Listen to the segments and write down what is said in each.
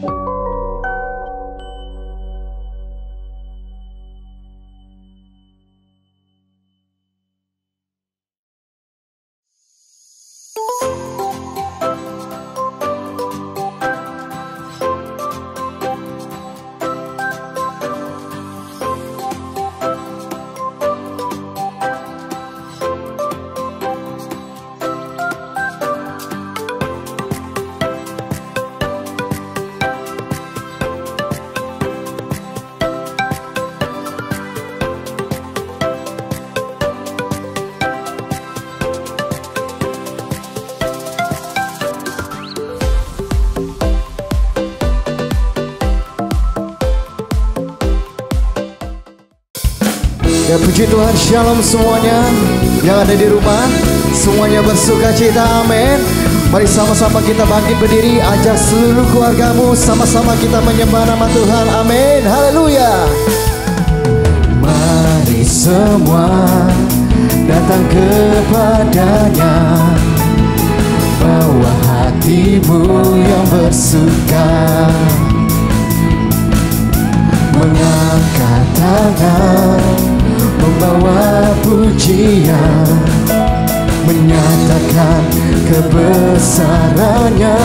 Ya puji Tuhan, shalom semuanya yang ada di rumah, semuanya bersuka cita, amin. Mari sama-sama kita bangkit berdiri, ajak seluruh keluargamu, sama-sama kita menyembah nama Tuhan, amin, haleluya. Mari semua datang kepadanya, bawa hatimu yang bersuka, mengangkat tangan, membawa pujian, menyatakan kebesarannya.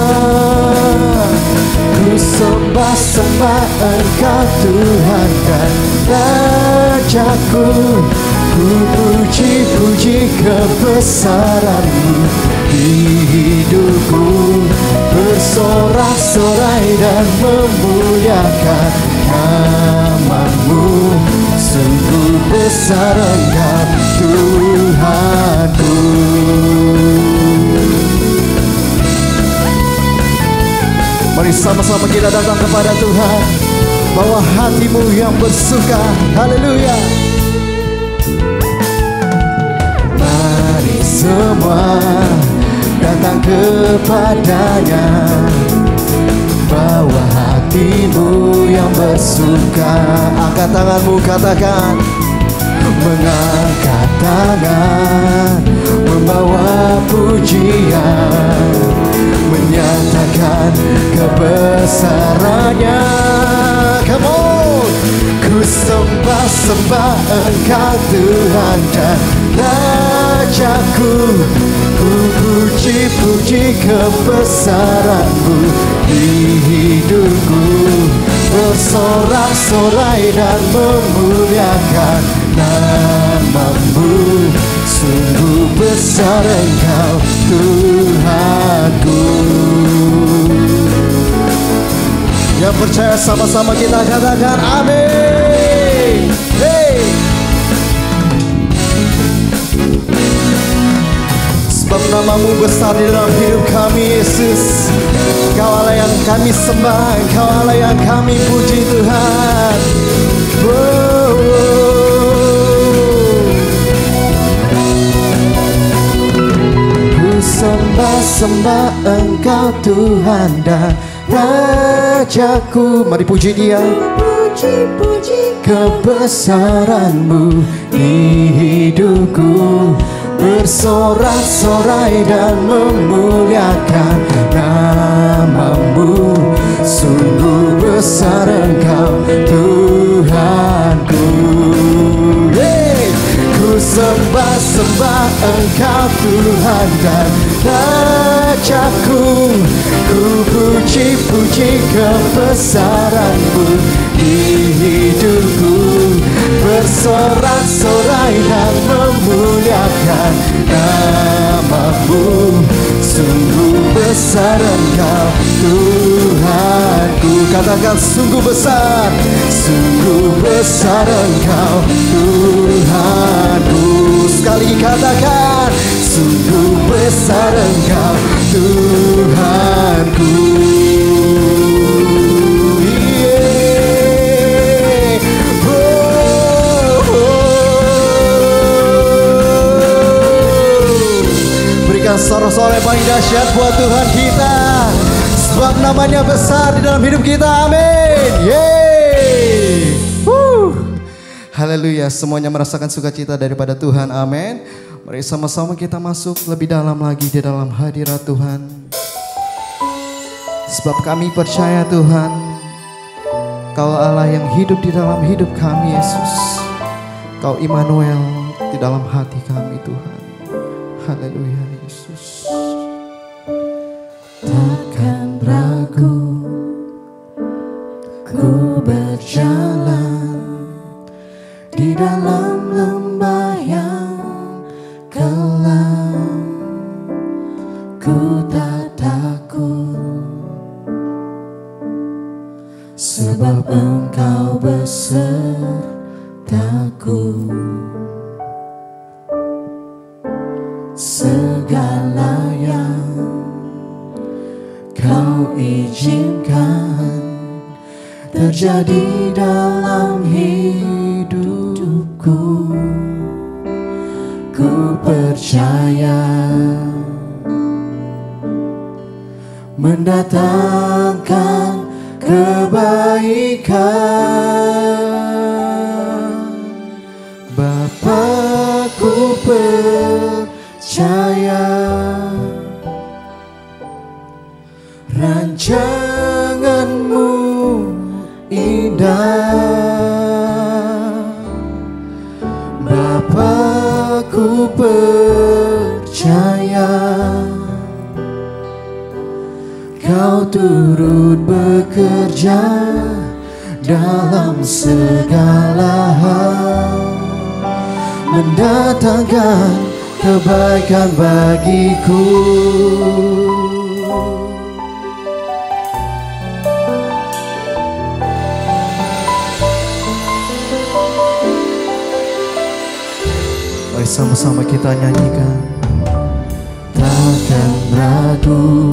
Ku sembah-sembah Engkau Tuhan dan Rajaku, ku puji-puji kebesaran-Mu di hidupku, bersorak-sorai dan memuliakan nama-Mu. Sungguh besar Engkau Tuhanku. Mari sama-sama kita datang kepada Tuhan, bawa hatimu yang bersuka, haleluya. Mari semua datang kepadanya, bawa hatimu yang bersuka. Angkat tanganmu, katakan, mengangkat tangan, membawa pujian, menyatakan kebesarannya. Come on. Ku sembah-sembah Engkau Tuhan dan Rajaku, ku puji-puji kebesaran-Mu di hidupku, bersorak-sorai dan memuliakan nama-Mu. Sungguh besar Engkau Tuhanku. Yang percaya sama-sama kita katakan amin. Hey. Sebab nama-Mu besar di dalam hidup kami, Yesus. Engkau Allah yang kami sembah, Engkau Allah yang kami puji, Tuhan. Ku sembah-sembah Engkau Tuhan dan Rajaku. Mari puji Dia. Puji-puji kebesaran-Mu di hidupku, bersorak-sorai dan memuliakan nama-Mu. Sungguh besar Engkau Tuhanku. Hey! Ku sembah-sembah Engkau Tuhan dan Rajaku, ku puji-puji kebesaran-Mu di hidupku, bersorak-sorai dan memuliakan nama-Mu. Sungguh besar Engkau Tuhanku. Katakan sungguh besar, sungguh besar Engkau Tuhanku. Sekali katakan, sungguh besar Engkau Tuhanku. Sorak-sorai yang paling dahsyat buat Tuhan kita, sebab namanya besar di dalam hidup kita, amin. Yeay. Haleluya, semuanya merasakan sukacita daripada Tuhan, amin. Mari sama-sama kita masuk lebih dalam lagi di dalam hadirat Tuhan. Sebab kami percaya Tuhan, Kau Allah yang hidup di dalam hidup kami Yesus. Kau Immanuel di dalam hati kami Tuhan. Haleluya Yesus. Takkan ragu ku berjalan di dalam lembah yang kelam. Ku tak takut, sebab Engkau besertaku. Segala yang Kau izinkan terjadi dalam hidupku, ku percaya mendatangkan kebaikan. Bapa, ku percaya rancangan-Mu indah. Bapa, ku percaya Kau turut bekerja dalam segala hal, mendatangkan kebaikan bagiku. Mari sama-sama kita nyanyikan. Takkan ragu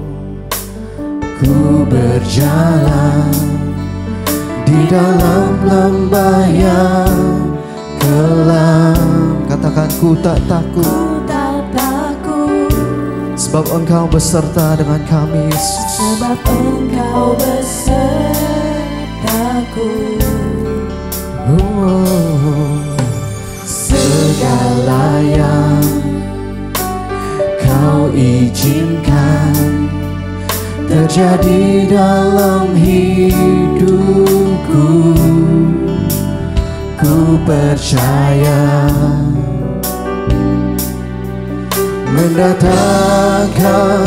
ku berjalan di dalam lembah yang kelam. Katakan, ku tak takut, Ku tak takut, sebab Engkau beserta dengan kami Yesus. sebab Engkau besertaku. Segala yang Kau izinkan terjadi dalam hidupku, ku percaya mendatangkan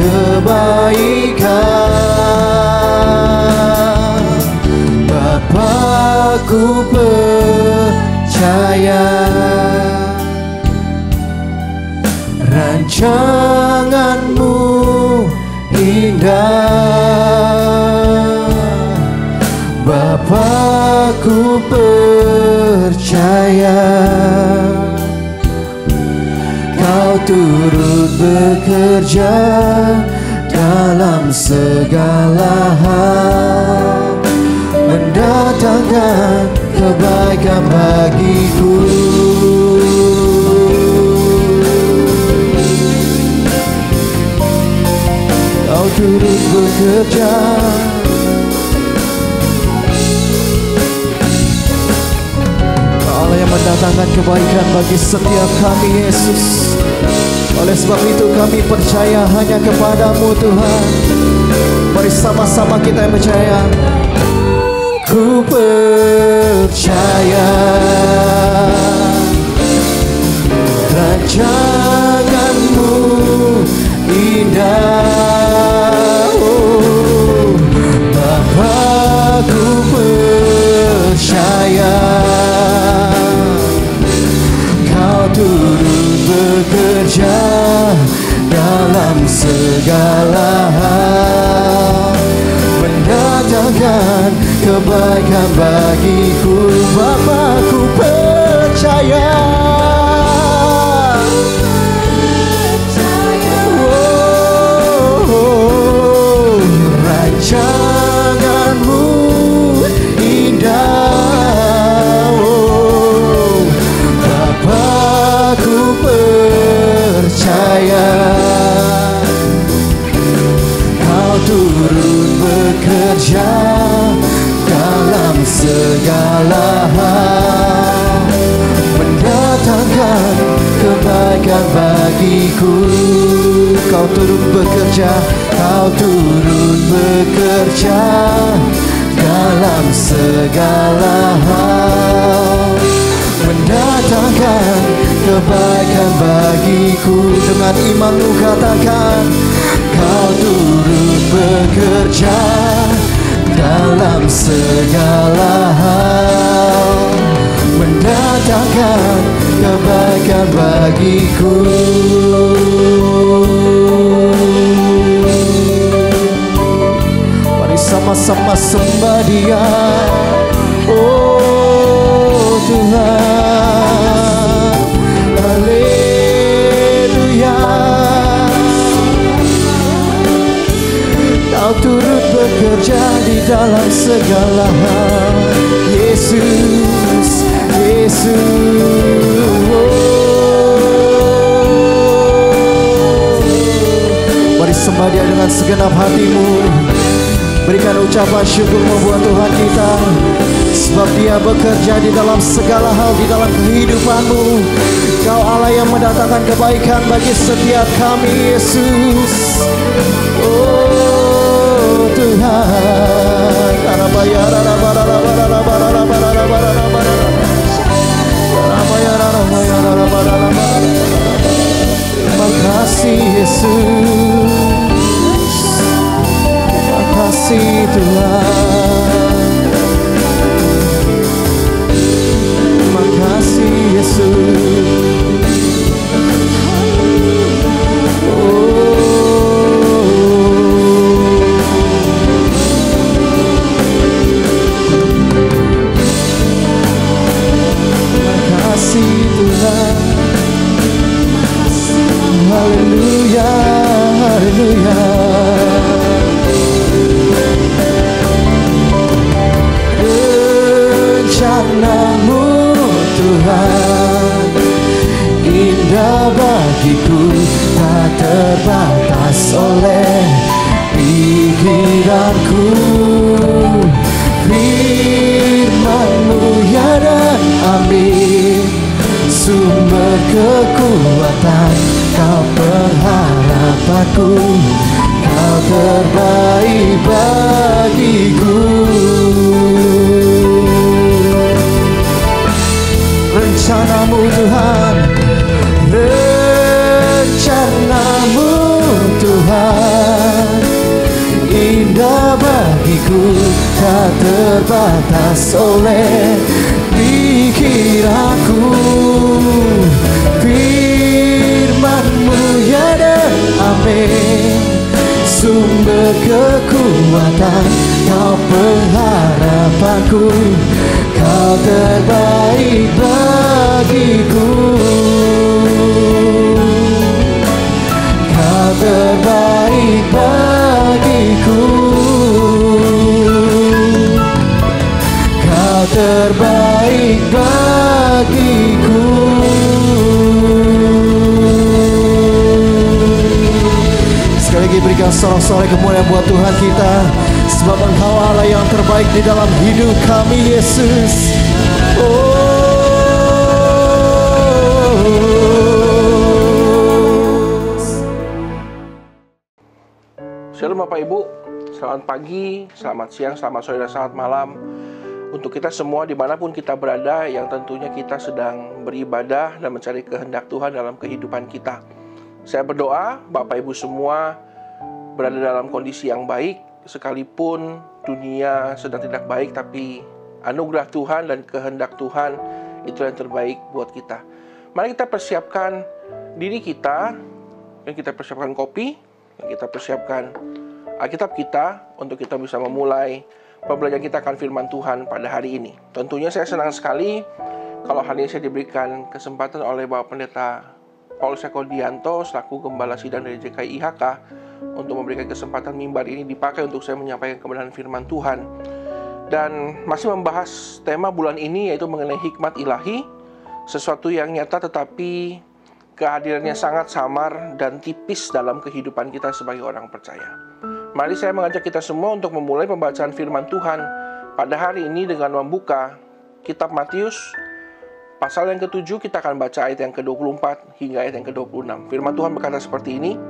kebaikan. Bapa, ku percaya rancangan-Mu indah. Bapa, ku percaya Kau turut bekerja dalam segala hal, mendatangkan kebaikan bagiku. Kau turut bekerja, Kau Allah yang mendatangkan kebaikan bagi setiap kami Yesus. Oleh sebab itu kami percaya hanya kepada-Mu Tuhan. Mari sama-sama kita yang percaya. Ku percaya rancangan-Mu indah. Oh, Bapa, ku percaya Kau turut bekerja dalam segala hal, mendatangkan kebaikan bagiku. Bapa, ku percaya, rancangan-Mu indah. Oh, Bapa, ku percaya Kau turut bekerja dalam segala hal, mendatangkan kebaikan bagiku. Kau turut bekerja, Kau turut bekerja dalam segala hal, mendatangkan kebaikan bagiku. Dengan imanmu katakan, Kau turut bekerja dalam segala hal, mendatangkan kebaikan bagiku. Mari sama-sama sembah Dia, oh Tuhan. Haleluya. Kau turut bekerja di dalam segala hal, Yesus, Yesus. Mari sembah Dia dengan segenap hatimu. Berikan ucapan syukurmu buat Tuhan kita, sebab Dia bekerja di dalam segala hal di dalam kehidupanmu. Kau Allah yang mendatangkan kebaikan bagi setiap kami, Yesus. Oh Tuhan. Terima kasih Yesus, terima kasih Tuhan, terima kasih Yesus. Haleluya, haleluya. Rencana-Mu Tuhan indah bagiku, tak terbatas oleh pikiranku. Firman-Mu ya dan amin, sumber kekuatan, Kau pengharapanku, Kau terbaik bagiku. Rencana-Mu Tuhan, rencana-Mu Tuhan indah bagiku, tak terbatas oleh pikiranku. Firman-Mu ya dan amin, sumber kekuatan, Kau pengharapanku, Kau terbaik bagiku. Kau terbaik bagiku, Kau terbaik bagiku. Sekali lagi berikan sorak-sorai kemuliaan buat Tuhan kita, sebab Engkau Allah yang terbaik di dalam hidup kami, Yesus. Shalom Bapak Ibu, selamat pagi, selamat siang, selamat sore, dan selamat malam untuk kita semua dimanapun kita berada, yang tentunya kita sedang beribadah dan mencari kehendak Tuhan dalam kehidupan kita. Saya berdoa Bapak Ibu semua berada dalam kondisi yang baik, sekalipun dunia sedang tidak baik, tapi anugerah Tuhan dan kehendak Tuhan itu yang terbaik buat kita. Mari kita persiapkan diri kita, dan kita persiapkan kopi, dan kita persiapkan Alkitab kita untuk kita bisa memulai pembelajaran kita akan firman Tuhan pada hari ini. Tentunya saya senang sekali kalau hari ini saya diberikan kesempatan oleh Bapak Pendeta Paulus Eko Dianto selaku Gembala Sidang dari JKI IHK untuk memberikan kesempatan mimbar ini dipakai untuk saya menyampaikan kebenaran firman Tuhan. Dan masih membahas tema bulan ini, yaitu mengenai hikmat ilahi, sesuatu yang nyata tetapi kehadirannya sangat samar dan tipis dalam kehidupan kita sebagai orang percaya. Mari saya mengajak kita semua untuk memulai pembacaan firman Tuhan pada hari ini dengan membuka kitab Matius pasal yang ke-7. Kita akan baca ayat yang ke-24 hingga ayat yang ke-26. Firman Tuhan berkata seperti ini.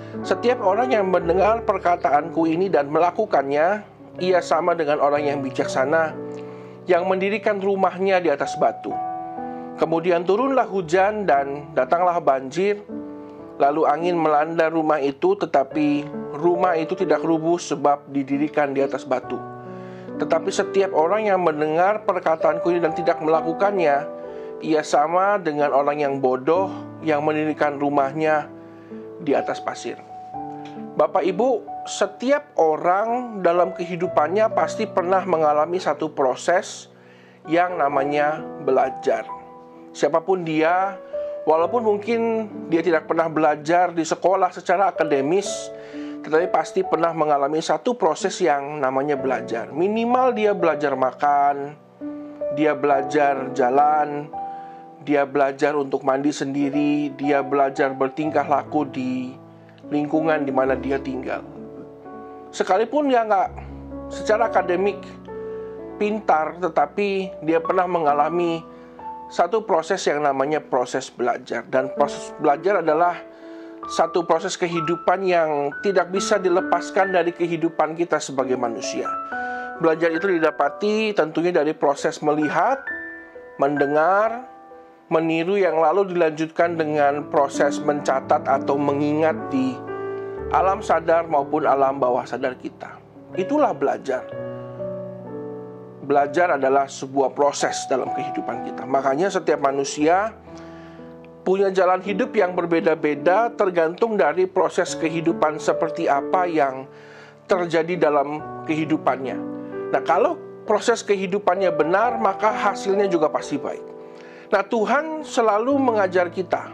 Setiap orang yang mendengar perkataanku ini dan melakukannya, ia sama dengan orang yang bijaksana, yang mendirikan rumahnya di atas batu. Kemudian turunlah hujan dan datanglah banjir, lalu angin melanda rumah itu, tetapi rumah itu tidak rubuh sebab didirikan di atas batu. Tetapi setiap orang yang mendengar perkataanku ini dan tidak melakukannya, ia sama dengan orang yang bodoh yang mendirikan rumahnya di atas pasir. Bapak Ibu, setiap orang dalam kehidupannya pasti pernah mengalami satu proses yang namanya belajar. Siapapun dia, walaupun mungkin dia tidak pernah belajar di sekolah secara akademis, tetapi pasti pernah mengalami satu proses yang namanya belajar. Minimal dia belajar makan, dia belajar jalan, dia belajar untuk mandi sendiri, dia belajar bertingkah laku di lingkungan di mana dia tinggal. Sekalipun dia nggak secara akademik pintar, tetapi dia pernah mengalami satu proses yang namanya proses belajar. Dan proses belajar adalah satu proses kehidupan yang tidak bisa dilepaskan dari kehidupan kita sebagai manusia. Belajar itu didapati tentunya dari proses melihat, mendengar, meniru, yang lalu dilanjutkan dengan proses mencatat atau mengingat di alam sadar maupun alam bawah sadar kita. Itulah belajar. Belajar adalah sebuah proses dalam kehidupan kita. Makanya setiap manusia punya jalan hidup yang berbeda-beda tergantung dari proses kehidupan seperti apa yang terjadi dalam kehidupannya. Nah, kalau proses kehidupannya benar, maka hasilnya juga pasti baik. Nah, Tuhan selalu mengajar kita.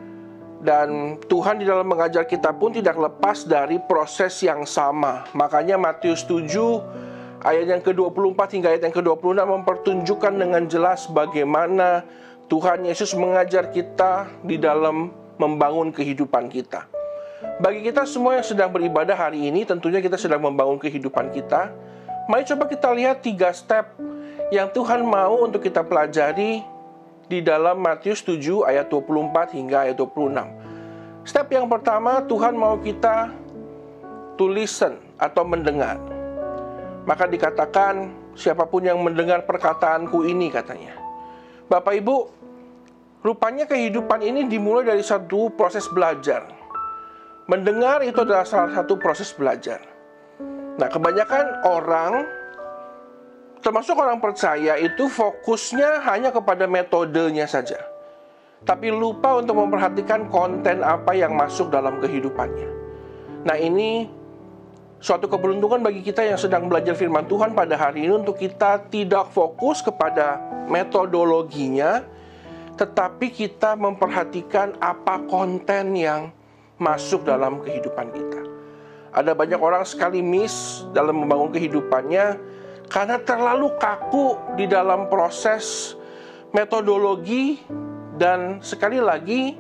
Dan Tuhan di dalam mengajar kita pun tidak lepas dari proses yang sama. Makanya Matius 7 ayat yang ke-24 hingga ayat yang ke-26 mempertunjukkan dengan jelas bagaimana Tuhan Yesus mengajar kita di dalam membangun kehidupan kita. Bagi kita semua yang sedang beribadah hari ini, tentunya kita sedang membangun kehidupan kita. Mari coba kita lihat 3 step yang Tuhan mau untuk kita pelajari di dalam Matius 7 ayat 24 hingga ayat 26. Step yang pertama, Tuhan mau kita to listen atau mendengar. Maka dikatakan, siapapun yang mendengar perkataanku ini, katanya. Bapak Ibu, rupanya kehidupan ini dimulai dari satu proses belajar. Mendengar itu adalah salah satu proses belajar. Nah, kebanyakan orang, termasuk orang percaya, itu fokusnya hanya kepada metodenya saja, tapi lupa untuk memperhatikan konten apa yang masuk dalam kehidupannya. Nah, ini suatu keberuntungan bagi kita yang sedang belajar firman Tuhan pada hari ini, untuk kita tidak fokus kepada metodologinya, tetapi kita memperhatikan apa konten yang masuk dalam kehidupan kita. Ada banyak orang sekali miss dalam membangun kehidupannya karena terlalu kaku di dalam proses metodologi, dan sekali lagi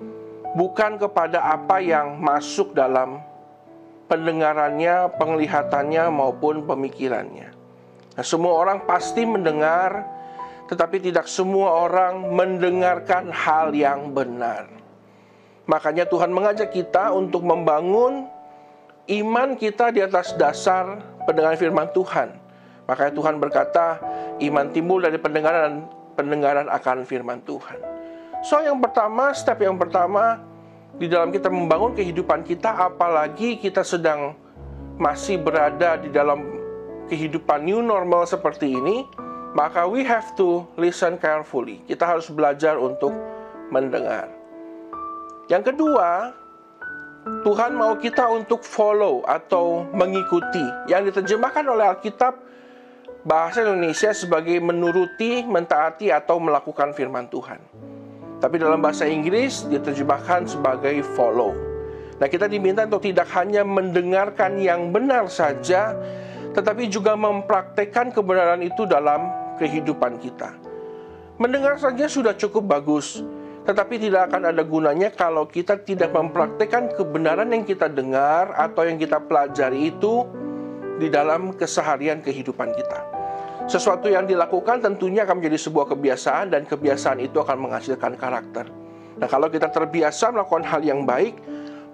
bukan kepada apa yang masuk dalam pendengarannya, penglihatannya maupun pemikirannya. Nah, semua orang pasti mendengar, tetapi tidak semua orang mendengarkan hal yang benar. Makanya Tuhan mengajak kita untuk membangun iman kita di atas dasar pendengaran firman Tuhan. Makanya Tuhan berkata, iman timbul dari pendengaran akan firman Tuhan. So, yang pertama, step yang pertama di dalam kita membangun kehidupan kita, apalagi kita sedang masih berada di dalam kehidupan new normal seperti ini, maka we have to listen carefully. Kita harus belajar untuk mendengar. Yang kedua, Tuhan mau kita untuk follow atau mengikuti, yang diterjemahkan oleh Alkitab bahasa Indonesia sebagai menuruti, mentaati, atau melakukan firman Tuhan. Tapi dalam bahasa Inggris diterjemahkan sebagai follow. Nah, kita diminta untuk tidak hanya mendengarkan yang benar saja, tetapi juga mempraktekkan kebenaran itu dalam kehidupan kita. Mendengar saja sudah cukup bagus, tetapi tidak akan ada gunanya kalau kita tidak mempraktekkan kebenaran yang kita dengar atau yang kita pelajari itu di dalam keseharian kehidupan kita. Sesuatu yang dilakukan tentunya akan menjadi sebuah kebiasaan, dan kebiasaan itu akan menghasilkan karakter. Nah, kalau kita terbiasa melakukan hal yang baik,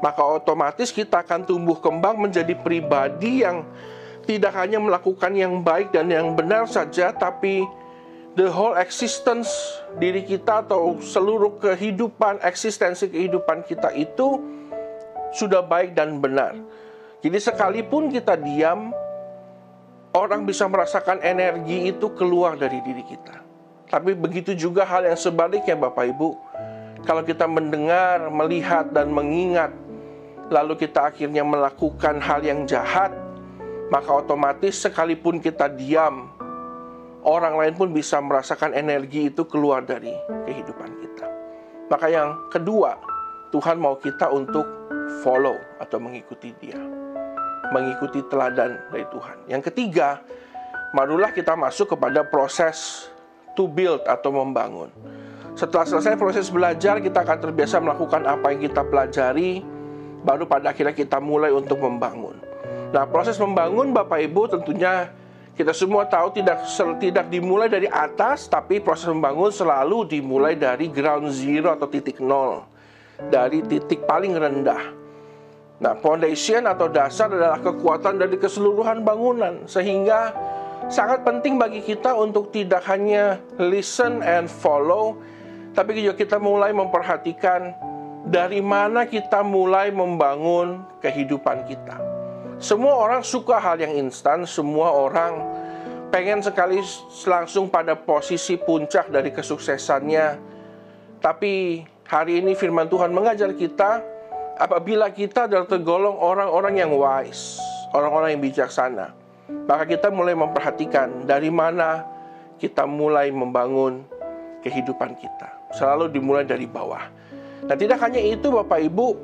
maka otomatis kita akan tumbuh kembang menjadi pribadi yang tidak hanya melakukan yang baik dan yang benar saja, tapi the whole existence diri kita atau seluruh kehidupan, eksistensi kehidupan kita itu sudah baik dan benar. Jadi sekalipun kita diam, orang bisa merasakan energi itu keluar dari diri kita. Tapi begitu juga hal yang sebaliknya Bapak Ibu. Kalau kita mendengar, melihat, dan mengingat, lalu kita akhirnya melakukan hal yang jahat, maka otomatis sekalipun kita diam, orang lain pun bisa merasakan energi itu keluar dari kehidupan kita. Maka yang kedua, Tuhan mau kita untuk follow atau mengikuti Dia, mengikuti teladan dari Tuhan. Yang ketiga, barulah kita masuk kepada proses to build atau membangun. Setelah selesai proses belajar, kita akan terbiasa melakukan apa yang kita pelajari, baru pada akhirnya kita mulai untuk membangun. Nah, proses membangun Bapak Ibu tentunya kita semua tahu tidak dimulai dari atas, tapi proses membangun selalu dimulai dari ground zero atau titik nol, dari titik paling rendah. Nah, foundation atau dasar adalah kekuatan dari keseluruhan bangunan, sehingga sangat penting bagi kita untuk tidak hanya listen and follow, tapi juga kita mulai memperhatikan dari mana kita mulai membangun kehidupan kita. Semua orang suka hal yang instan, semua orang pengen sekali langsung pada posisi puncak dari kesuksesannya. Tapi hari ini firman Tuhan mengajar kita, apabila kita adalah tergolong orang-orang yang wise, orang-orang yang bijaksana, maka kita mulai memperhatikan dari mana kita mulai membangun kehidupan kita. Selalu dimulai dari bawah. Nah, tidak hanya itu Bapak Ibu,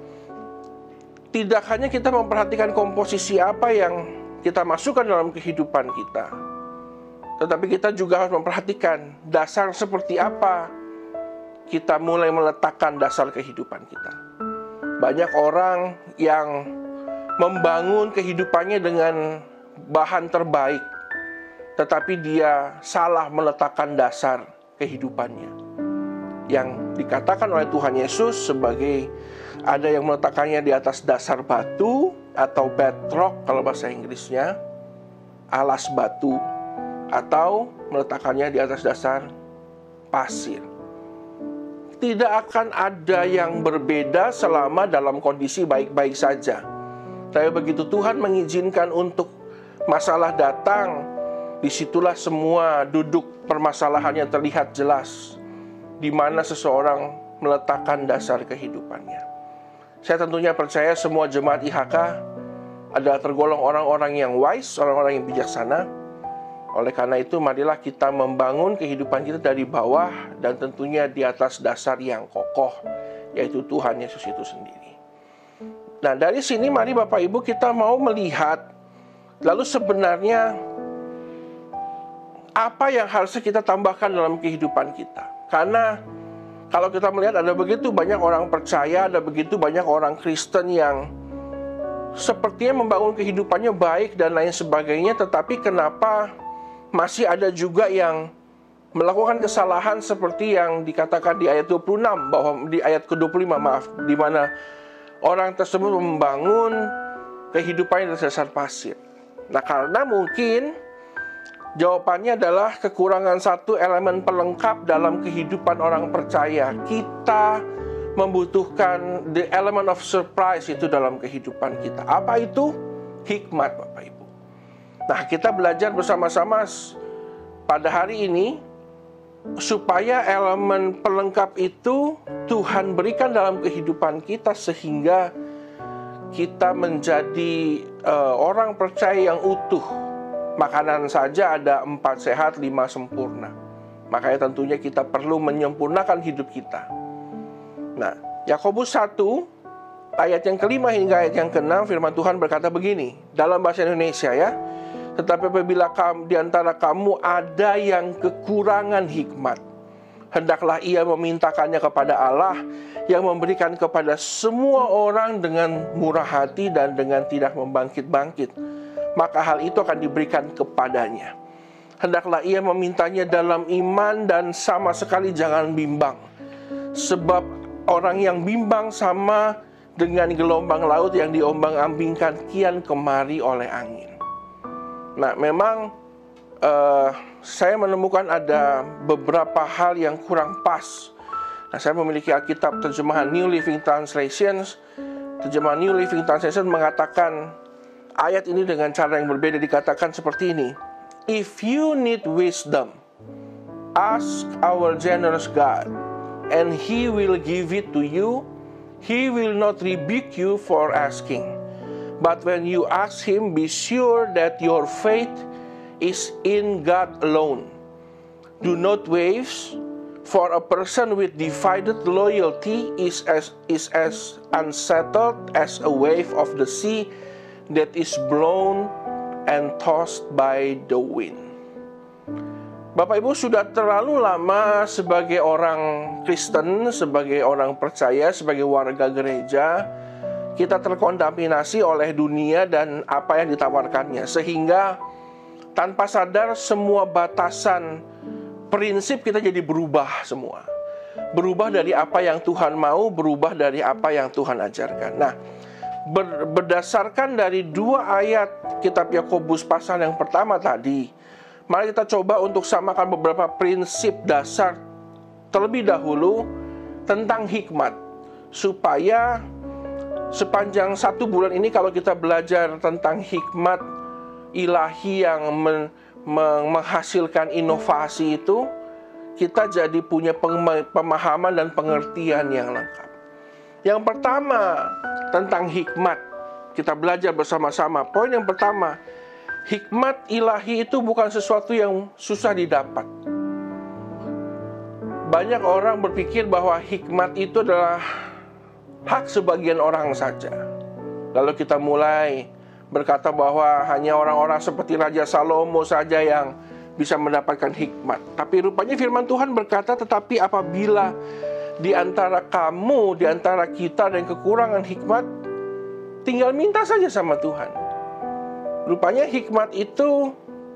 tidak hanya kita memperhatikan komposisi apa yang kita masukkan dalam kehidupan kita, tetapi kita juga harus memperhatikan dasar seperti apa kita mulai meletakkan dasar kehidupan kita. Banyak orang yang membangun kehidupannya dengan bahan terbaik, tetapi dia salah meletakkan dasar kehidupannya. Yang dikatakan oleh Tuhan Yesus sebagai ada yang meletakkannya di atas dasar batu atau bedrock kalau bahasa Inggrisnya, alas batu, atau meletakkannya di atas dasar pasir. Tidak akan ada yang berbeda selama dalam kondisi baik-baik saja. Tapi begitu Tuhan mengizinkan untuk masalah datang, disitulah semua duduk permasalahannya terlihat jelas, di mana seseorang meletakkan dasar kehidupannya. Saya tentunya percaya semua jemaat IHK adalah tergolong orang-orang yang wise, orang-orang yang bijaksana. Oleh karena itu, marilah kita membangun kehidupan kita dari bawah dan tentunya di atas dasar yang kokoh, yaitu Tuhan Yesus itu sendiri. Nah, dari sini mari Bapak Ibu kita mau melihat, lalu sebenarnya apa yang harusnya kita tambahkan dalam kehidupan kita. Karena kalau kita melihat ada begitu banyak orang percaya, ada begitu banyak orang Kristen yang sepertinya membangun kehidupannya baik dan lain sebagainya, tetapi kenapa masih ada juga yang melakukan kesalahan seperti yang dikatakan di ayat 26, bahwa di ayat ke-25 di mana orang tersebut membangun kehidupannya dari dasar pasir. Nah, karena mungkin jawabannya adalah kekurangan satu elemen pelengkap dalam kehidupan orang percaya. Kita membutuhkan the element of surprise itu dalam kehidupan kita. Apa itu? Hikmat, Bapak Ibu. Nah, kita belajar bersama-sama pada hari ini supaya elemen pelengkap itu Tuhan berikan dalam kehidupan kita sehingga kita menjadi orang percaya yang utuh. Makanan saja ada 4 sehat, 5 sempurna. Makanya tentunya kita perlu menyempurnakan hidup kita. Nah, Yakobus 1 ayat yang ke-5 hingga ayat yang ke-6 firman Tuhan berkata begini, dalam bahasa Indonesia ya. Tetapi apabila di antara kamu ada yang kekurangan hikmat, hendaklah ia memintakannya kepada Allah yang memberikan kepada semua orang dengan murah hati dan dengan tidak membangkit-bangkit. Maka hal itu akan diberikan kepadanya. Hendaklah ia memintanya dalam iman dan sama sekali jangan bimbang. Sebab orang yang bimbang sama dengan gelombang laut yang diombang-ambingkan kian kemari oleh angin. Nah, memang saya menemukan ada beberapa hal yang kurang pas. Nah, saya memiliki Alkitab terjemahan New Living Translation. Terjemahan New Living Translation mengatakan ayat ini dengan cara yang berbeda, dikatakan seperti ini. If you need wisdom, ask our generous God, and He will give it to you. He will not rebuke you for asking. But when you ask Him, be sure that your faith is in God alone. Do not waver, for a person with divided loyalty is as unsettled as a wave of the sea that is blown and tossed by the wind. Bapak Ibu, sudah terlalu lama sebagai orang Kristen, sebagai orang percaya, sebagai warga gereja, kita terkontaminasi oleh dunia dan apa yang ditawarkannya, sehingga tanpa sadar semua batasan prinsip kita jadi berubah semua. Berubah dari apa yang Tuhan mau, berubah dari apa yang Tuhan ajarkan. Nah, berdasarkan dari 2 ayat kitab Yakobus pasal yang pertama tadi, mari kita coba untuk samakan beberapa prinsip dasar terlebih dahulu tentang hikmat, supaya sepanjang 1 bulan ini kalau kita belajar tentang hikmat ilahi yang menghasilkan inovasi itu, kita jadi punya pemahaman dan pengertian yang lengkap. Yang pertama tentang hikmat, kita belajar bersama-sama. Poin yang pertama, hikmat ilahi itu bukan sesuatu yang susah didapat. Banyak orang berpikir bahwa hikmat itu adalah hak sebagian orang saja. Lalu kita mulai berkata bahwa hanya orang-orang seperti Raja Salomo saja yang bisa mendapatkan hikmat. Tapi rupanya firman Tuhan berkata, tetapi apabila di antara kamu, di antara kita dan kekurangan hikmat, tinggal minta saja sama Tuhan. Rupanya hikmat itu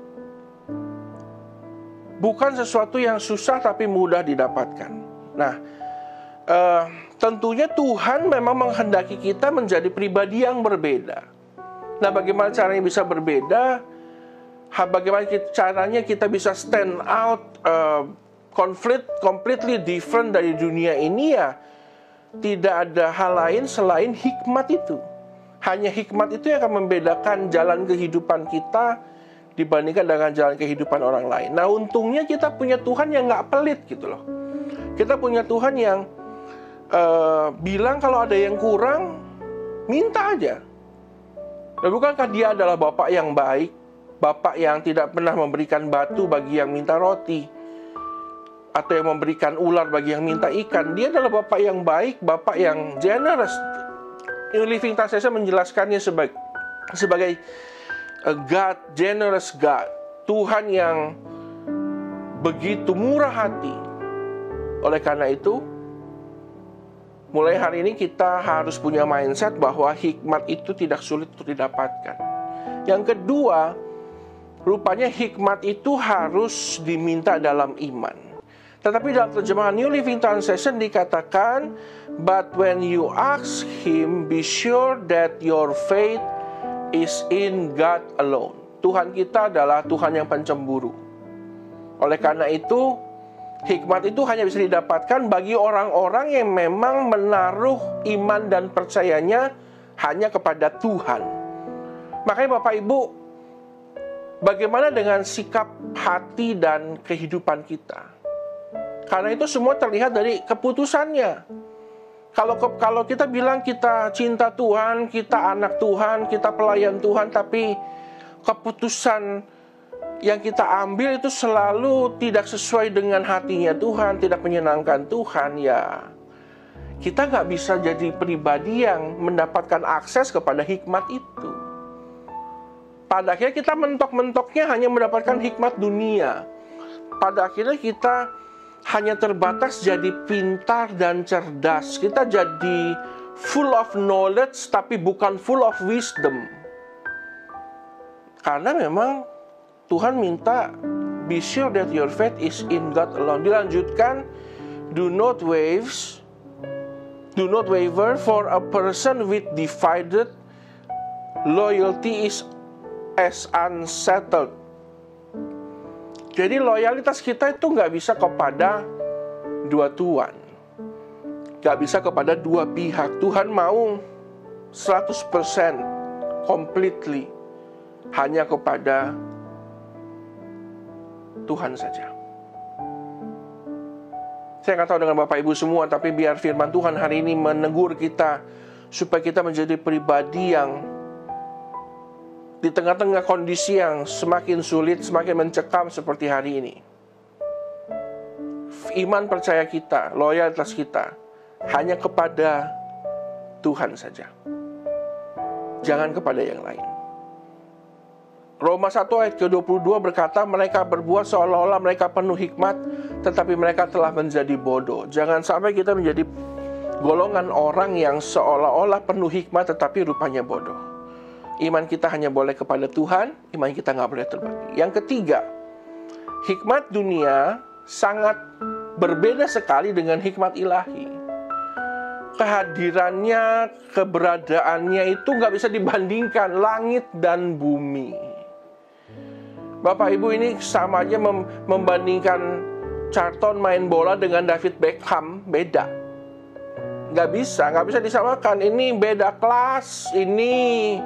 bukan sesuatu yang susah tapi mudah didapatkan. Nah, tentunya Tuhan memang menghendaki kita menjadi pribadi yang berbeda. Nah, bagaimana caranya bisa berbeda? Bagaimana caranya kita bisa stand out, completely different dari dunia ini? Ya, tidak ada hal lain selain hikmat itu. Hanya hikmat itu yang akan membedakan jalan kehidupan kita dibandingkan dengan jalan kehidupan orang lain. Nah, untungnya kita punya Tuhan yang gak pelit gitu loh. Kita punya Tuhan yang bilang kalau ada yang kurang, minta aja. Dan bukankah Dia adalah Bapa yang baik, Bapa yang tidak pernah memberikan batu bagi yang minta roti, atau yang memberikan ular bagi yang minta ikan. Dia adalah Bapa yang baik, Bapa yang generous. New Living Translation menjelaskannya sebagai God, generous God, Tuhan yang begitu murah hati. Oleh karena itu, mulai hari ini kita harus punya mindset bahwa hikmat itu tidak sulit untuk didapatkan. Yang kedua, rupanya hikmat itu harus diminta dalam iman. Tetapi dalam terjemahan New Living Translation dikatakan, but when you ask Him, be sure that your faith is in God alone. Tuhan kita adalah Tuhan yang pencemburu. Oleh karena itu, hikmat itu hanya bisa didapatkan bagi orang-orang yang memang menaruh iman dan percayanya hanya kepada Tuhan. Makanya Bapak Ibu, bagaimana dengan sikap hati dan kehidupan kita? Karena itu semua terlihat dari keputusannya. Kalau kita bilang kita cinta Tuhan, kita anak Tuhan, kita pelayan Tuhan, tapi keputusan yang kita ambil itu selalu tidak sesuai dengan hatinya Tuhan, tidak menyenangkan Tuhan, ya kita nggak bisa jadi pribadi yang mendapatkan akses kepada hikmat itu. Pada akhirnya kita mentok-mentoknya hanya mendapatkan hikmat dunia. Pada akhirnya kita hanya terbatas jadi pintar dan cerdas. Kita jadi full of knowledge tapi bukan full of wisdom. Karena memang Tuhan minta, be sure that your faith is in God alone. Dilanjutkan, do not waver, Do not waver, for a person with divided loyalty is as unsettled. Jadi loyalitas kita itu nggak bisa kepada dua tuan, nggak bisa kepada dua pihak. Tuhan mau 100% completely hanya kepada Tuhan saja. Saya nggak tahu dengan Bapak Ibu semua, tapi biar firman Tuhan hari ini menegur kita supaya kita menjadi pribadi yang di tengah-tengah kondisi yang semakin sulit, semakin mencekam seperti hari ini, iman percaya kita, loyalitas kita hanya kepada Tuhan saja, jangan kepada yang lain. Roma 1 ayat ke-22 berkata, mereka berbuat seolah-olah mereka penuh hikmat, tetapi mereka telah menjadi bodoh. Jangan sampai kita menjadi golongan orang yang seolah-olah penuh hikmat, tetapi rupanya bodoh. Iman kita hanya boleh kepada Tuhan, iman kita nggak boleh terbagi. Yang ketiga, hikmat dunia sangat berbeda sekali dengan hikmat ilahi. Kehadirannya, keberadaannya itu nggak bisa dibandingkan langit dan bumi. Bapak Ibu, ini sama aja membandingkan Charlton main bola dengan David Beckham, beda. Nggak bisa disamakan. Ini beda kelas, ini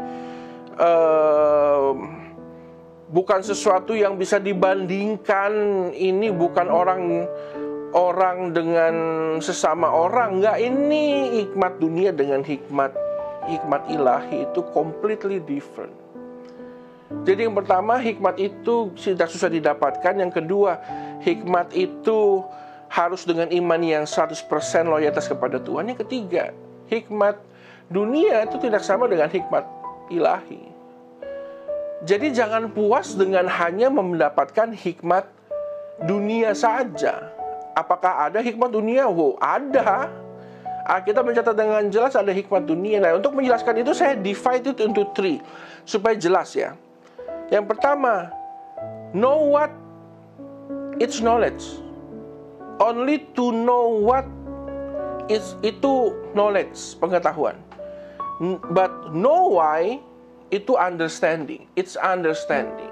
bukan sesuatu yang bisa dibandingkan. Ini bukan orang dengan sesama orang. Enggak, ini hikmat dunia dengan hikmat ilahi itu completely different. Jadi yang pertama, hikmat itu tidak susah didapatkan. Yang kedua, hikmat itu harus dengan iman yang 100% loyalitas kepada Tuhan. Yang ketiga, hikmat dunia itu tidak sama dengan hikmat ilahi. Jadi jangan puas dengan hanya mendapatkan hikmat dunia saja. Apakah ada hikmat dunia? Wow, ada. Kita mencatat dengan jelas ada hikmat dunia. Nah, untuk menjelaskan itu saya divide it into 3 supaya jelas ya. Yang pertama, know what it's knowledge. Only to know what is itu knowledge, pengetahuan. But know why itu understanding. It's understanding.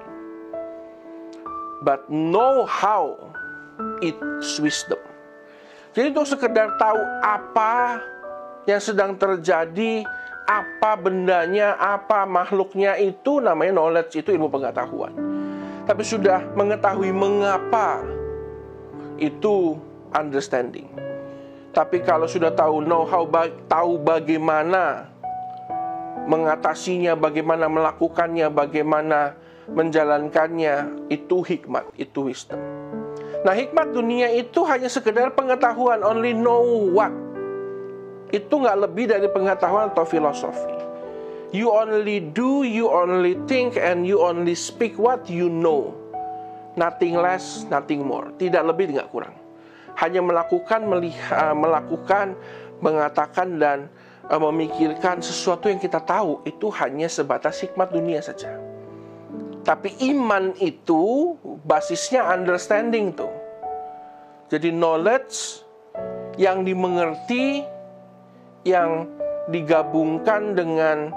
But know how it's wisdom. Jadi untuk sekedar tahu apa yang sedang terjadi, apa bendanya, apa makhluknya, itu namanya knowledge, itu ilmu pengetahuan. Tapi sudah mengetahui mengapa, itu understanding. Tapi kalau sudah tahu know how, tahu bagaimana mengatasinya, bagaimana melakukannya, bagaimana menjalankannya, itu hikmat, itu wisdom. Nah, hikmat dunia itu hanya sekedar pengetahuan, only know what. Itu nggak lebih dari pengetahuan atau filosofi. You only do, you only think, and you only speak what you know. Nothing less, nothing more. Tidak lebih, tidak kurang. Hanya melakukan, mengatakan, dan memikirkan sesuatu yang kita tahu. Itu hanya sebatas hikmat dunia saja. Tapi iman itu basisnya understanding tuh. Jadi knowledge yang dimengerti, yang digabungkan dengan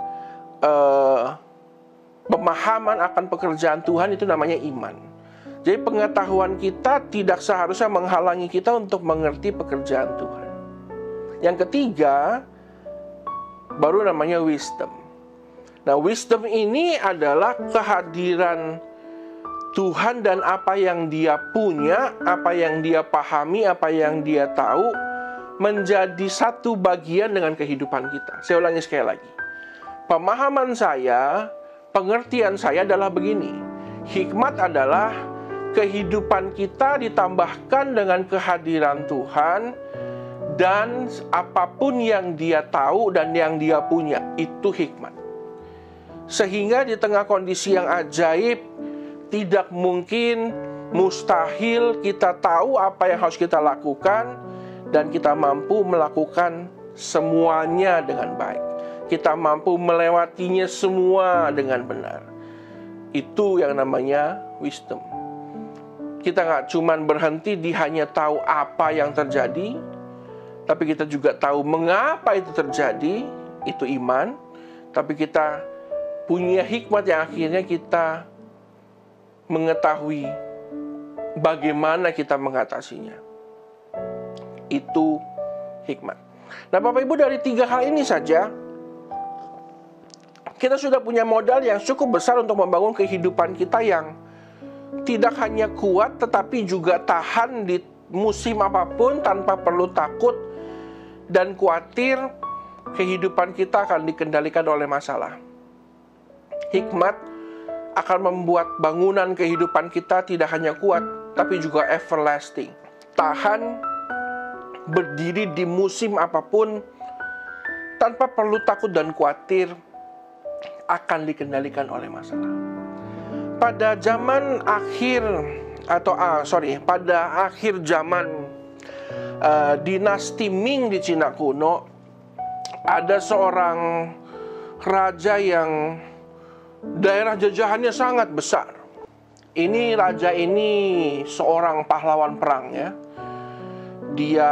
pemahaman akan pekerjaan Tuhan, itu namanya iman. Jadi pengetahuan kita tidak seharusnya menghalangi kita untuk mengerti pekerjaan Tuhan. Yang ketiga, baru namanya wisdom. Nah, wisdom ini adalah kehadiran Tuhan dan apa yang Dia punya, apa yang Dia pahami, apa yang Dia tahu, menjadi satu bagian dengan kehidupan kita. Saya ulangi sekali lagi. Pemahaman saya, pengertian saya adalah begini. Hikmat adalah kehidupan kita ditambahkan dengan kehadiran Tuhan, dan apapun yang Dia tahu dan yang Dia punya, itu hikmat. Sehingga di tengah kondisi yang ajaib, tidak mungkin, mustahil kita tahu apa yang harus kita lakukan, dan kita mampu melakukan semuanya dengan baik. Kita mampu melewatinya semua dengan benar. Itu yang namanya wisdom. Kita nggak cuma berhenti di hanya tahu apa yang terjadi, Tapi kita juga tahu mengapa itu terjadi, itu iman. Tapi kita punya hikmat yang akhirnya kita mengetahui bagaimana kita mengatasinya. Itu hikmat. Nah, Bapak Ibu, dari 3 hal ini saja kita sudah punya modal yang cukup besar untuk membangun kehidupan kita yang tidak hanya kuat tetapi juga tahan di musim apapun tanpa perlu takut dan khawatir kehidupan kita akan dikendalikan oleh masalah. Hikmat akan membuat bangunan kehidupan kita tidak hanya kuat tapi juga everlasting. Tahan berdiri di musim apapun tanpa perlu takut dan khawatir akan dikendalikan oleh masalah. Pada zaman akhir pada akhir zaman dinasti Ming di Cina kuno, ada seorang raja yang daerah jajahannya sangat besar. Ini raja ini seorang pahlawan perang ya. Dia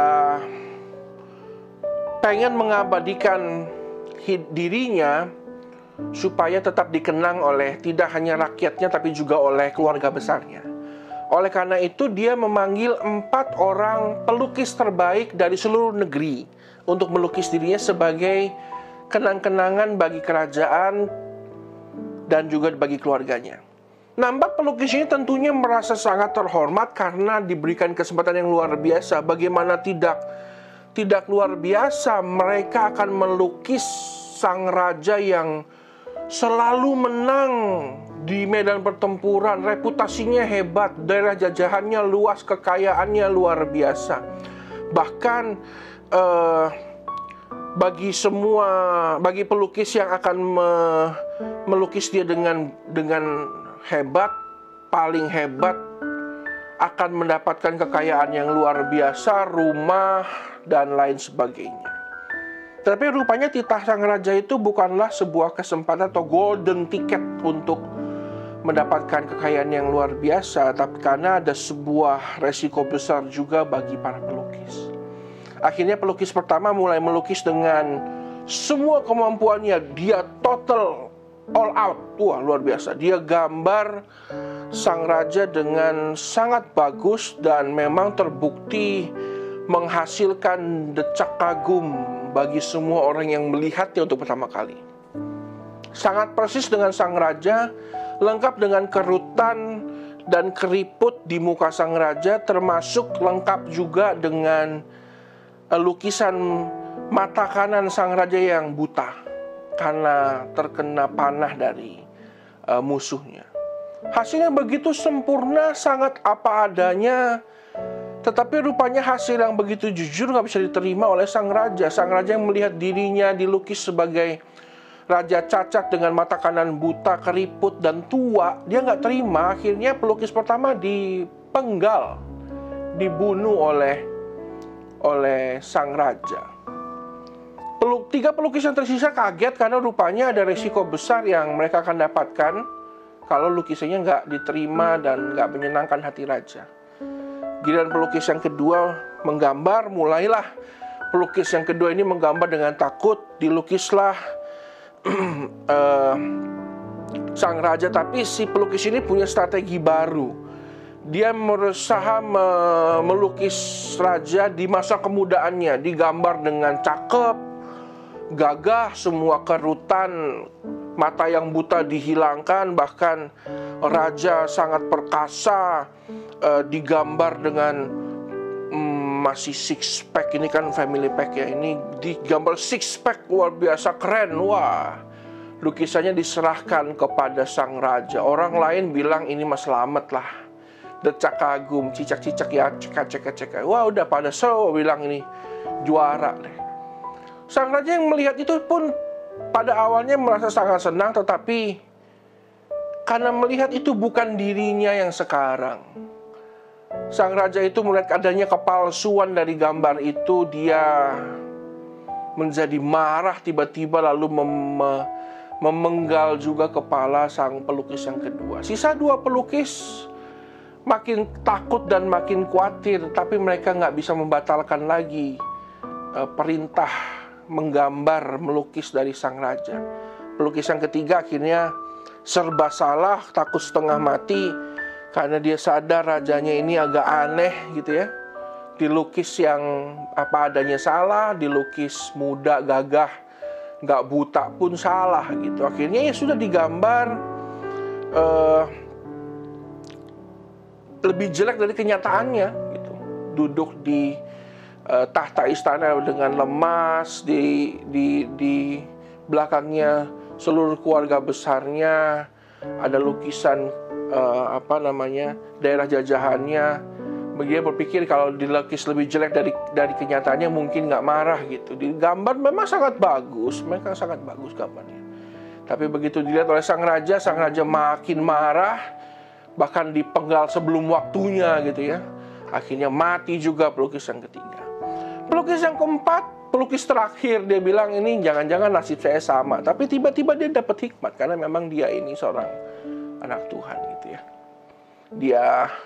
pengen mengabadikan dirinya supaya tetap dikenang oleh tidak hanya rakyatnya tapi juga oleh keluarga besarnya. Oleh karena itu dia memanggil 4 orang pelukis terbaik dari seluruh negeri untuk melukis dirinya sebagai kenang-kenangan bagi kerajaan dan juga bagi keluarganya. Nah, 4 pelukis ini tentunya merasa sangat terhormat karena diberikan kesempatan yang luar biasa. Bagaimana tidak luar biasa, mereka akan melukis sang raja yang selalu menang di medan pertempuran, reputasinya hebat, daerah jajahannya luas, kekayaannya luar biasa. Bahkan bagi pelukis yang akan melukis dia dengan hebat, paling hebat, akan mendapatkan kekayaan yang luar biasa, rumah dan lain sebagainya. Tapi rupanya titah sang raja itu bukanlah sebuah kesempatan atau golden ticket untuk mendapatkan kekayaan yang luar biasa, tapi karena ada sebuah resiko besar juga bagi para pelukis. Akhirnya pelukis pertama mulai melukis dengan semua kemampuannya, dia total all out. Wah, luar biasa. Dia gambar sang raja dengan sangat bagus dan memang terbukti menghasilkan decak kagum bagi semua orang yang melihatnya untuk pertama kali. Sangat persis dengan sang raja, lengkap dengan kerutan dan keriput di muka sang raja, termasuk lengkap juga dengan lukisan mata kanan sang raja yang buta karena terkena panah dari musuhnya. Hasilnya begitu sempurna, sangat apa adanya. Tetapi rupanya hasil yang begitu jujur gak bisa diterima oleh sang raja. Sang raja yang melihat dirinya dilukis sebagai raja cacat dengan mata kanan buta, keriput dan tua, dia gak terima. Akhirnya pelukis pertama dipenggal, dibunuh oleh sang raja. 3 pelukis yang tersisa kaget karena rupanya ada risiko besar yang mereka akan dapatkan kalau lukisannya gak diterima dan gak menyenangkan hati raja. Giliran pelukis yang kedua menggambar, mulailah pelukis yang kedua ini menggambar dengan takut. Dilukislah sang raja, tapi si pelukis ini punya strategi baru. Dia berusaha melukis raja di masa kemudaannya, digambar dengan cakep, gagah, semua kerutan, mata yang buta dihilangkan, bahkan raja sangat perkasa, digambar dengan masih six pack. Ini kan family pack ya, ini digambar six pack, luar biasa keren. Wah, lukisannya diserahkan kepada sang raja. Orang lain bilang ini mas selamat lah, decak kagum, cicak-cicak ya, cek-cek. Wah, udah pada bilang ini juara deh. Sang raja yang melihat itu pun pada awalnya merasa sangat senang, tetapi karena melihat itu bukan dirinya yang sekarang, sang raja itu melihat adanya kepalsuan dari gambar itu. Dia menjadi marah tiba-tiba, lalu memenggal juga kepala sang pelukis yang kedua. Sisa 2 pelukis makin takut dan makin khawatir, tapi mereka nggak bisa membatalkan lagi perintah menggambar, melukis dari sang raja. Pelukis yang ketiga akhirnya serba salah, takut setengah mati karena dia sadar rajanya ini agak aneh gitu ya. Dilukis yang apa adanya salah, dilukis muda, gagah, nggak buta pun salah gitu. Akhirnya ya sudah digambar lebih jelek dari kenyataannya gitu. Duduk di tahta istana dengan lemas, di belakangnya seluruh keluarga besarnya, ada lukisan daerah jajahannya. Dia berpikir kalau dilukis lebih jelek dari kenyataannya mungkin nggak marah gitu. Di gambar memang sangat bagus, mereka sangat bagus gambarnya. Tapi begitu dilihat oleh sang raja makin marah, bahkan dipenggal sebelum waktunya gitu ya. Akhirnya mati juga pelukis yang ketiga. Pelukis yang keempat, pelukis terakhir, dia bilang ini jangan-jangan nasib saya sama. Tapi tiba-tiba dia dapat hikmat karena memang dia ini seorang anak Tuhan gitu ya. Dia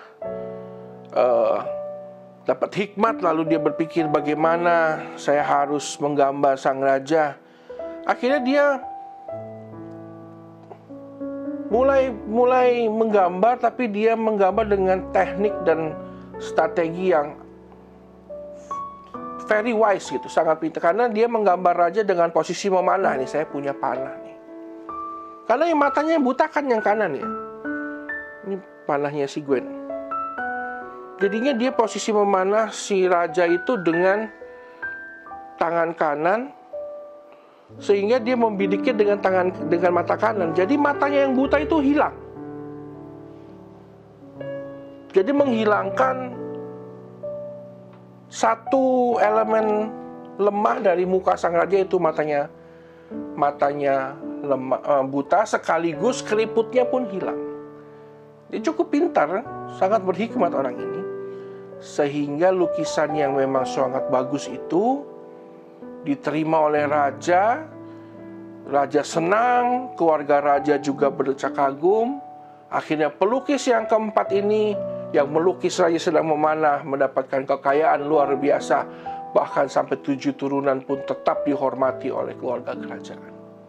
dapat hikmat, lalu dia berpikir bagaimana saya harus menggambar sang raja. Akhirnya dia mulai menggambar, tapi dia menggambar dengan teknik dan strategi yang very wise gitu, sangat pintar. Karena dia menggambar raja dengan posisi memanah. Nih saya punya panah nih. Karena yang matanya yang buta kan yang kanan ya. Ini panahnya si Gwen. Jadinya dia posisi memanah si raja itu dengan tangan kanan, sehingga dia membidiknya dengan mata kanan. Jadi matanya yang buta itu hilang. Jadi menghilangkan satu elemen lemah dari muka sang raja, itu matanya buta, sekaligus keriputnya pun hilang. Dia cukup pintar, sangat berhikmat orang ini, sehingga lukisan yang memang sangat bagus itu diterima oleh raja. Raja senang, keluarga raja juga berdecak kagum. Akhirnya pelukis yang keempat ini, yang melukis raja sedang memanah, mendapatkan kekayaan luar biasa. Bahkan sampai 7 turunan pun tetap dihormati oleh keluarga kerajaan.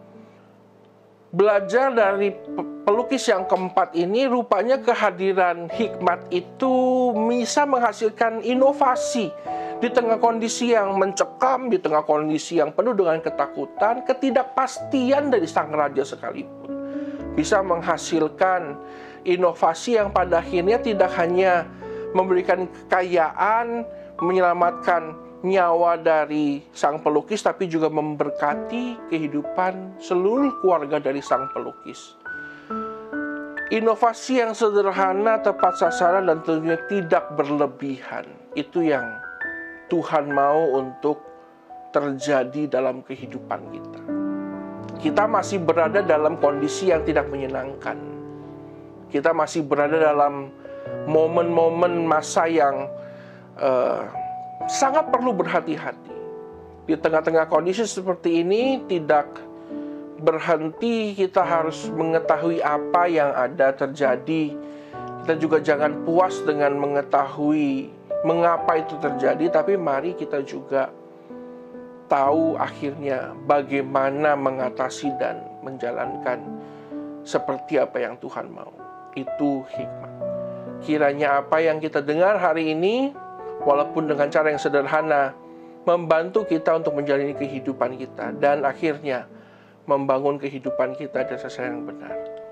Belajar dari pelukis yang keempat ini, rupanya kehadiran hikmat itu bisa menghasilkan inovasi. Di tengah kondisi yang mencekam, di tengah kondisi yang penuh dengan ketakutan, ketidakpastian dari sang raja sekalipun, bisa menghasilkan inovasi yang pada akhirnya tidak hanya memberikan kekayaan, menyelamatkan nyawa dari sang pelukis, tapi juga memberkati kehidupan seluruh keluarga dari sang pelukis. Inovasi yang sederhana, tepat sasaran, dan tentunya tidak berlebihan. Itu yang Tuhan mau untuk terjadi dalam kehidupan kita. Kita masih berada dalam kondisi yang tidak menyenangkan. Kita masih berada dalam momen-momen masa yang sangat perlu berhati-hati. Di tengah-tengah kondisi seperti ini, tidak berhenti kita harus mengetahui apa yang ada terjadi. Kita juga jangan puas dengan mengetahui mengapa itu terjadi, tapi mari kita juga tahu akhirnya bagaimana mengatasi dan menjalankan seperti apa yang Tuhan mau. Itu hikmat. Kiranya apa yang kita dengar hari ini, walaupun dengan cara yang sederhana, membantu kita untuk menjalani kehidupan kita, dan akhirnya membangun kehidupan kita dari dasar yang benar.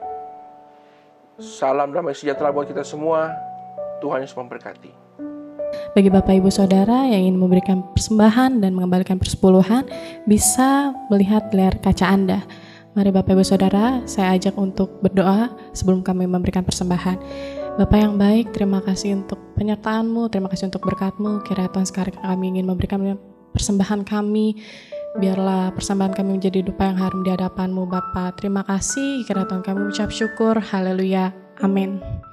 Salam damai sejahtera buat kita semua. Tuhan Yesus memberkati. Bagi Bapak Ibu Saudara yang ingin memberikan persembahan dan mengembalikan persepuluhan, bisa melihat layar kaca Anda. Mari Bapak Ibu Saudara, saya ajak untuk berdoa sebelum kami memberikan persembahan. Bapak yang baik, terima kasih untuk penyertaan-Mu, terima kasih untuk berkat-Mu. Kiranya Tuhan sekarang kami ingin memberikan persembahan kami, biarlah persembahan kami menjadi dupa yang harum di hadapan-Mu Bapa. Terima kasih, kiranya Tuhan kami ucap syukur, haleluya, amin.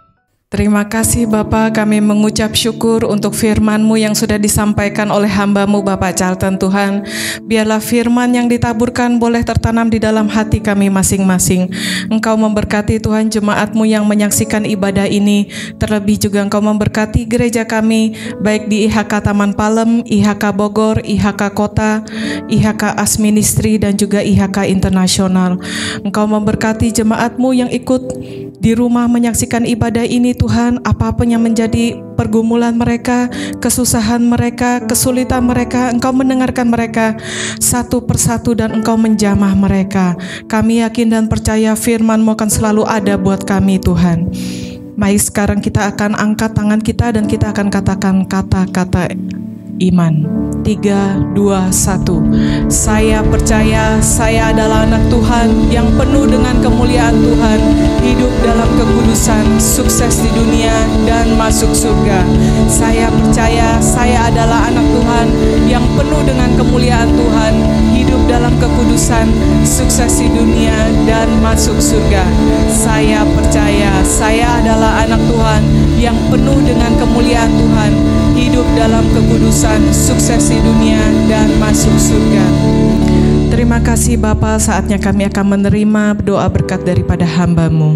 Terima kasih Bapa, kami mengucap syukur untuk firman-Mu yang sudah disampaikan oleh hamba-Mu Bapak Charlton Tuhan. Biarlah firman yang ditaburkan boleh tertanam di dalam hati kami masing-masing. Engkau memberkati Tuhan jemaat-Mu yang menyaksikan ibadah ini. Terlebih juga Engkau memberkati gereja kami, baik di IHK Taman Palem, IHK Bogor, IHK Kota, IHK As Ministry, dan juga IHK Internasional. Engkau memberkati jemaat-Mu yang ikut di rumah menyaksikan ibadah ini Tuhan, apapun yang menjadi pergumulan mereka, kesusahan mereka, kesulitan mereka, Engkau mendengarkan mereka satu persatu dan Engkau menjamah mereka. Kami yakin dan percaya firman-Mu akan selalu ada buat kami Tuhan. Mari sekarang kita akan angkat tangan kita dan kita akan katakan kata-kata iman. 3, 2, 1. Saya percaya saya adalah anak Tuhan yang penuh dengan kemuliaan Tuhan, hidup dalam kekudusan, sukses di dunia dan masuk surga. Saya percaya saya adalah anak Tuhan yang penuh dengan kemuliaan Tuhan, hidup dalam kekudusan, sukses di dunia dan masuk surga. Saya percaya saya adalah anak Tuhan yang penuh dengan kemuliaan Tuhan, hidup dalam kekudusan, sukses di dunia dan masuk surga. Terima kasih Bapa, saatnya kami akan menerima doa berkat daripada hamba-Mu.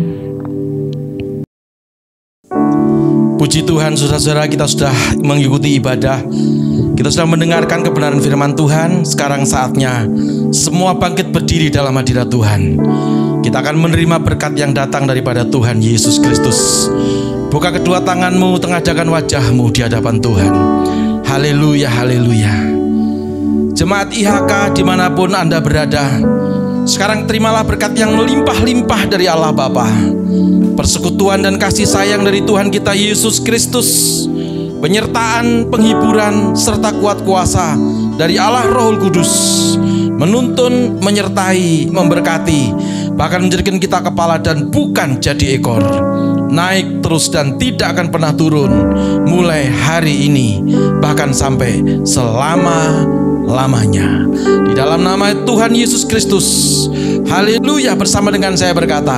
Puji Tuhan, saudara-saudara, kita sudah mengikuti ibadah. Kita sudah mendengarkan kebenaran firman Tuhan. Sekarang saatnya semua bangkit berdiri dalam hadirat Tuhan. Kita akan menerima berkat yang datang daripada Tuhan Yesus Kristus. Buka kedua tanganmu, tengahkan wajahmu di hadapan Tuhan. Haleluya, haleluya. Jemaat IHK dimanapun Anda berada, sekarang terimalah berkat yang melimpah-limpah dari Allah Bapa, persekutuan dan kasih sayang dari Tuhan kita Yesus Kristus, penyertaan, penghiburan, serta kuat kuasa dari Allah Roh Kudus, menuntun, menyertai, memberkati, bahkan menjadikan kita kepala dan bukan jadi ekor, naik terus dan tidak akan pernah turun, mulai hari ini bahkan sampai selama-lamanya. Di dalam nama Tuhan Yesus Kristus, haleluya. Bersama dengan saya berkata,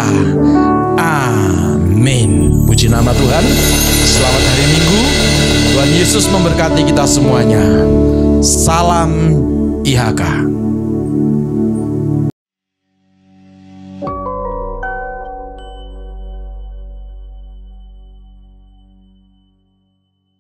amin. Puji nama Tuhan. Selamat hari Minggu. Tuhan Yesus memberkati kita semuanya. Salam IHK.